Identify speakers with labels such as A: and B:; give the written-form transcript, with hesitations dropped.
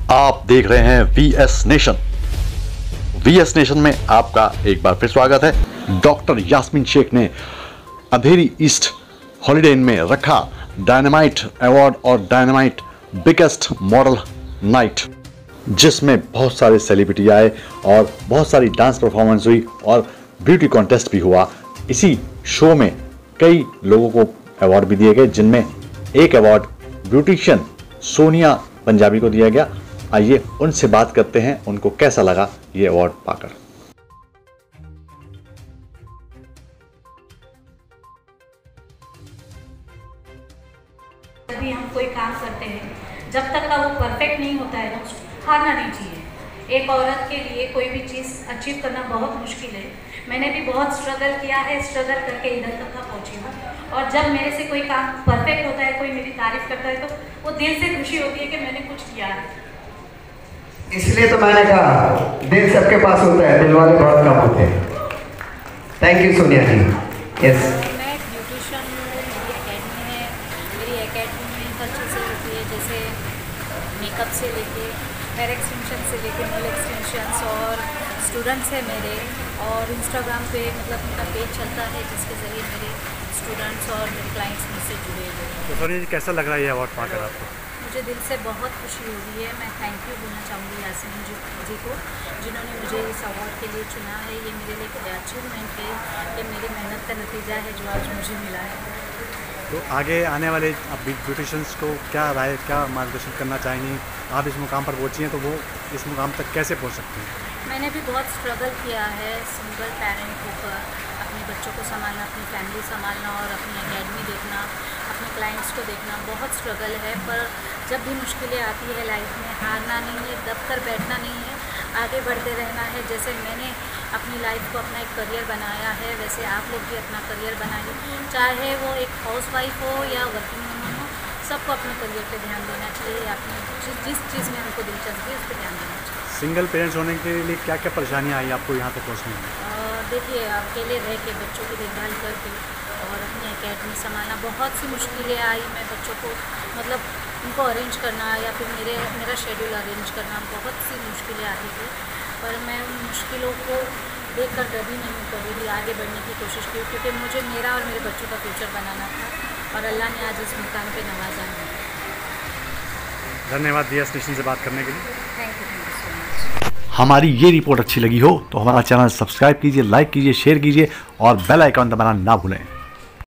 A: आप देख रहे हैं वीएस नेशन। वीएस नेशन में आपका एक बार फिर स्वागत है। डॉक्टर यास्मीन शेख ने अंधेरी ईस्ट हॉलिडे इन में रखा डायनामाइट अवार्ड और डायनामाइट बिगेस्ट मॉडल नाइट, जिसमें बहुत सारे सेलिब्रिटी आए और बहुत सारी डांस परफॉर्मेंस हुई और ब्यूटी कॉन्टेस्ट भी हुआ। इसी शो में कई लोगों को अवार्ड भी दिए गए, जिनमें एक अवार्ड ब्यूटिशियन सोनिया पंजाबी को दिया गया। आइए उनसे बात करते हैं, उनको कैसा लगा ये अवार्ड पाकर।
B: जब भी हम कोई काम करते हैं, जब तक का वो परफेक्ट नहीं होता है ना, हारना नहीं चाहिए। एक औरत के लिए कोई भी चीज़ अचीव करना बहुत मुश्किल है। मैंने भी बहुत स्ट्रगल किया है, स्ट्रगल करके इधर तक का पहुँची हूँ। और जब मेरे से कोई काम परफेक्ट होता है, कोई मेरी तारीफ करता है, तो वो दिल से खुशी होती है कि मैंने कुछ किया है।
C: इसलिए तो मैंने कहा दिल सबके पास होता है, दिल वाले बहुत कम होते हैं। Thank you Sonia ji. Yes,
D: मैं ब्यूटिशियन हूँ, मेरी एकेडमी है। मेरी एकेडमी में हर चीज़ें होती है, जैसे मेकअप से लेके हेयर एक्सटेंशन से लेके नेल एक्सटेंशंस, और स्टूडेंट्स हैं मेरे। और इंस्टाग्राम पे मतलब मेरा पेज चलता है, जिसके ज़रिए मेरे स्टूडेंट्स और मेरे क्लाइंट्स मुझसे जुड़े हुए हैं।
E: तो सोनिया जी, कैसा लग रहा है ये अवार्ड पाकर आपको?
D: मुझे दिल से बहुत खुशी हो रही है। मैं थैंक यू बोलना चाहूँगी यास्मीन जी को, जिन्होंने मुझे इस अवार्ड के लिए चुना है। ये मेरे लिए एक अचीवमेंट है, ये मेरी मेहनत का नतीजा है जो आज मुझे मिला है।
E: तो आगे आने वाले आप ब्यूटिशियंस को क्या राय, क्या मार्गदर्शन करना चाहेंगी? आप इस मुकाम पर पहुँची हैं, तो वो इस मुकाम तक कैसे पहुँच सकते हैं?
D: मैंने भी बहुत स्ट्रगल किया है, सिंगल पेरेंट होकर अपने बच्चों को संभालना, अपनी फैमिली संभालना और अपनी एकेडमी देखना, अपने क्लाइंट्स को देखना, बहुत स्ट्रगल है। पर जब भी मुश्किलें आती है लाइफ में, हारना नहीं है, दब कर बैठना नहीं है, आगे बढ़ते रहना है। जैसे मैंने अपनी लाइफ को अपना एक करियर बनाया है, वैसे आप लोग भी अपना करियर बनाइए। चाहे वो एक हाउसवाइफ हो या वर्किंग वूमन हो, सबको अपने करियर पे ध्यान देना चाहिए। अपनी जिस चीज़ में हमको दिलचस्पी है उस पर ध्यान देना चाहिए।
E: सिंगल पेरेंट्स होने के लिए क्या क्या परेशानियाँ आई आपको यहाँ तक पहुँचने में?
D: देखिए, अकेले रह के बच्चों की देखभाल करके और अपनी एकेडमी संभालना, बहुत सी मुश्किलें आई। मैं बच्चों को मतलब उनको अरेंज करना या फिर मेरा शेड्यूल अरेंज करना, बहुत सी मुश्किलें आती थी। पर मैं उन मुश्किलों को देखकर कभी नहीं, कभी भी आगे बढ़ने की कोशिश की, क्योंकि मुझे मेरा और मेरे बच्चों का फ्यूचर बनाना था और अल्लाह ने आज इस मुकाम पे नवाजा है।
E: धन्यवाद वीएस नेशन से बात करने के लिए।
D: Thank you so much.
A: हमारी ये रिपोर्ट अच्छी लगी हो तो हमारा चैनल सब्सक्राइब कीजिए, लाइक कीजिए, शेयर कीजिए और बेल आइकन दबाना ना भूलें।